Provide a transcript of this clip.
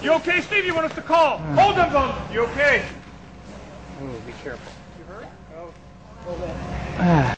You okay, Steve? You want us to call? Hold them, Bum. You okay? Ooh, be careful. You hurt? Ah.